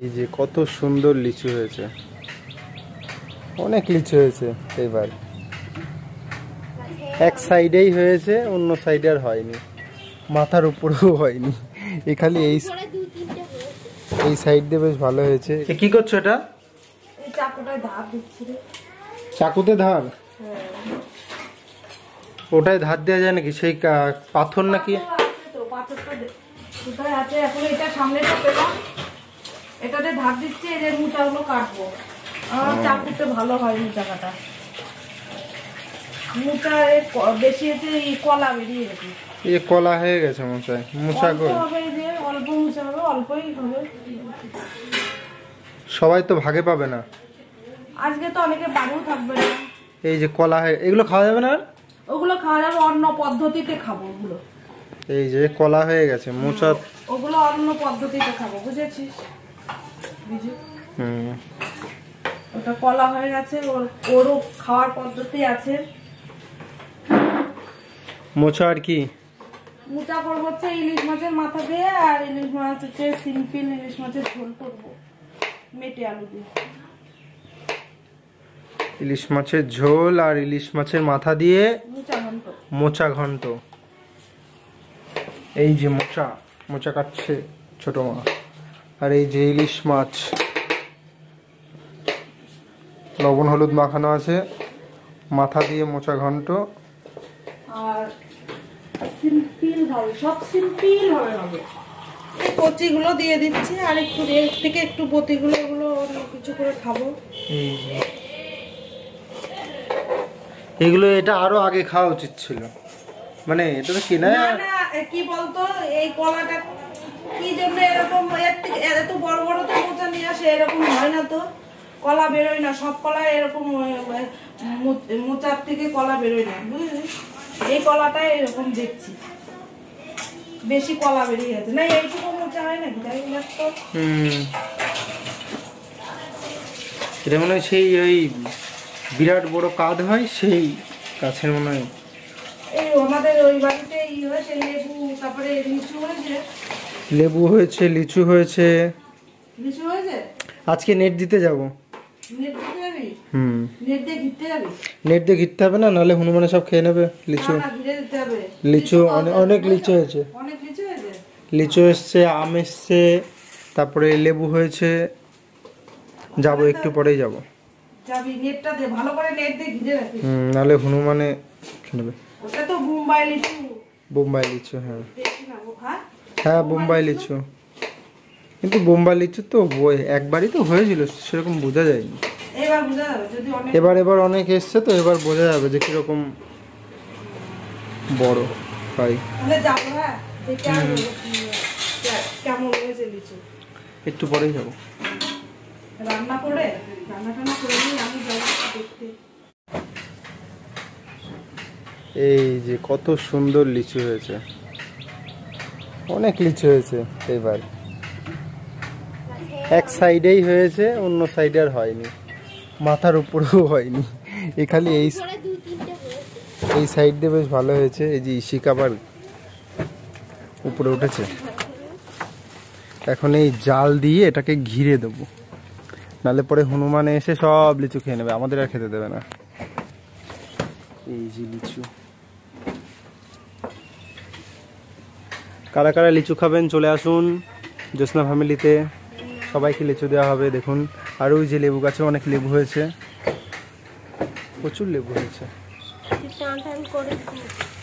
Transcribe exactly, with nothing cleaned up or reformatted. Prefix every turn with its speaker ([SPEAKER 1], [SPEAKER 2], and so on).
[SPEAKER 1] এই যে কত সুন্দর লিচু হয়েছে, অনেক লিচু হয়েছে এবার। এক সাইডেই হয়েছে, অন্য সাইডে আর হয়নি, মাথার উপরেও হয়নি, এই খালি এই এই সাইড দিয়ে বেশ ভালো হয়েছে। কি করছো এটা? চাকুতে ধার? ওটাই ধার দেওয়া যায় নাকি? সেই পাথর নাকি?
[SPEAKER 2] এটাতে ধার দিচ্ছি, এর মোচাগুলো কাটবো। আমার চাকুতে ভালো হয় মোচা কাটা। মোচা বেশি হচ্ছে কলা বেরিয়ে গেছে।
[SPEAKER 1] এই কলা হয়ে গেছে মোচায়। মোচা
[SPEAKER 2] হবে যে অল্প মোচা হবে, অল্পই হবে।
[SPEAKER 1] সবাই তো ভাগে পাবে না।
[SPEAKER 2] আজকে তো অনেকে বাড়িও থাকবে না।
[SPEAKER 1] এই যে কলা, এগুলো খাওয়া যাবে না?
[SPEAKER 2] ওগুলো খাওয়া যাবে, অন্য পদ্ধতিতে খাবো ওগুলো।
[SPEAKER 1] এই যে কলা হয়ে গেছে, মোচা
[SPEAKER 2] ওগুলো অন্য পদ্ধতিতে খাবো, বুঝেছিস?
[SPEAKER 1] হুম,
[SPEAKER 2] ওটা কলা হয়ে গেছে, ওর ওরও খাওয়ার পদ্ধতি আছে।
[SPEAKER 1] মোচা আর কি?
[SPEAKER 2] মোচা করবো হচ্ছে ইলিশ মাছের মাথা দিয়ে, আর ইলিশ মাছ হচ্ছে সিম্পল ইলিশ মাছের ঝোল করবো মেটে আলু দিয়ে।
[SPEAKER 1] ইলিশ মাছের ঝোল আর ইলিশ মাছের মাথা দিয়ে
[SPEAKER 2] মোচা ঘন্ট।
[SPEAKER 1] মোচা ঘন্ট। এই যে মোচা, মোচা কাটছে ছোট মা। আর এই যে ইলিশ মাছ, লবণ হলুদ মাখানো আছে, মাথা দিয়ে মোচা ঘন্ট।
[SPEAKER 2] আর সিম্পল ভাবে, সব সিম্পল ভাবে হবে। এই কচিগুলো দিয়ে দিচ্ছি, আর একটু এর থেকে একটু বতিগুলো এগুলো অন্য কিছু করে খাবো।
[SPEAKER 1] এই যে এগুলো, এটা আরো আগে খাওয়া উচিত ছিল, মানে এটা তো কিনা।
[SPEAKER 2] না না, কি বলতো, এই কলাটা কি জন্য এরকম এত বড় বড় তো মোচা নিয়ে আসে, এরকম হয় না তো, কলা বেরোয় না, সব কলা এরকম মোচার থেকে কলা বেরোয় না, বুঝলি? এই কলাটাই এরকম দেখছি বেশি কলা বেরিয়ে গেছে। না এইটুকু মোচা হয় নাকি? তাই তো
[SPEAKER 1] হুম, এটা মনে হয় সেই ওই বিরাট বড় কাঁধ হয়, সেই গাছের মনে হয়।
[SPEAKER 2] এই আমাদের ওই বাড়িতে ই হয়েছে, লেবু, তারপরে লিচু হয়েছে।
[SPEAKER 1] লেবু হয়েছে, লিচু হয়েছে।
[SPEAKER 2] লিচু হয়েছে।
[SPEAKER 1] আজকে নেট দিতে যাব।
[SPEAKER 2] নেট দিতে যাবি?
[SPEAKER 1] হুম,
[SPEAKER 2] নেট দিয়ে ঘিরতে যাবি?
[SPEAKER 1] নেট দিয়ে ঘিরতে হবে না, নাহলে হনুমানে সব খেয়ে নেবে লিচু।
[SPEAKER 2] না, ঘিরে দিতে হবে।
[SPEAKER 1] লিচু অনেক লিচু হয়েছে,
[SPEAKER 2] অনেক লিচু হয়েছে।
[SPEAKER 1] লিচু এসছে, আম এসছে, তারপরে লেবু হয়েছে। যাব, একটু পরেই যাব।
[SPEAKER 2] যাবি, নেটটা দে, ভালো করে নেট দিয়ে ঘিরে রাখিস।
[SPEAKER 1] হুম, নাহলে হনুমানে খেয়ে নেবে।
[SPEAKER 2] ওটা তো বোম্বাই লিচু।
[SPEAKER 1] বোম্বাই লিচু, হ্যাঁ
[SPEAKER 2] দেখি না, হ্যাঁ
[SPEAKER 1] হ্যাঁ বোম্বাই লিচু। কিন্তু বোম্বাই লিচু তো একবারই তো হয়েছিল, সেরকম বোঝা যায়নি।
[SPEAKER 2] এবার বোঝা যাবে যদি অনেক।
[SPEAKER 1] এবার এবার অনেক এসছে তো, এবার বোঝা যাবে যে কিরকম বড় হয়।
[SPEAKER 2] তাহলে যাবো, হ্যাঁ দেখে আসবো কেমন হয়েছে লিচু।
[SPEAKER 1] একটু পরেই যাবো।
[SPEAKER 2] রান্না করে রান্না টান্না করে নিয়ে আমি যাবো দেখতে।
[SPEAKER 1] এই যে কত সুন্দর লিচু হয়েছে, অনেক লিচু হয়েছে এবার। এক সাইডেই হয়েছে, অন্য সাইডে আর হয়নি, মাথার উপরেও হয়নি, এই খালি এই এই সাইড দিয়ে বেশ ভালো হয়েছে। এই যে ইশিক আবার উপরে উঠেছে। এখন এই জাল দিয়ে এটাকে ঘিরে দেবো, নাহলে পরে হনুমান এসে সব লিচু খেয়ে নেবে, আমাদের আর খেতে দেবে না। এই যে লিচু, কারা কারা লিচু খাবেন চলে আসুন জ্যোৎস্না ফ্যামিলিতে, সবাইকে লিচু দেওয়া হবে। দেখুন, আর ওই যে লেবু গাছে অনেক লেবু হয়েছে, প্রচুর লেবু হয়েছে।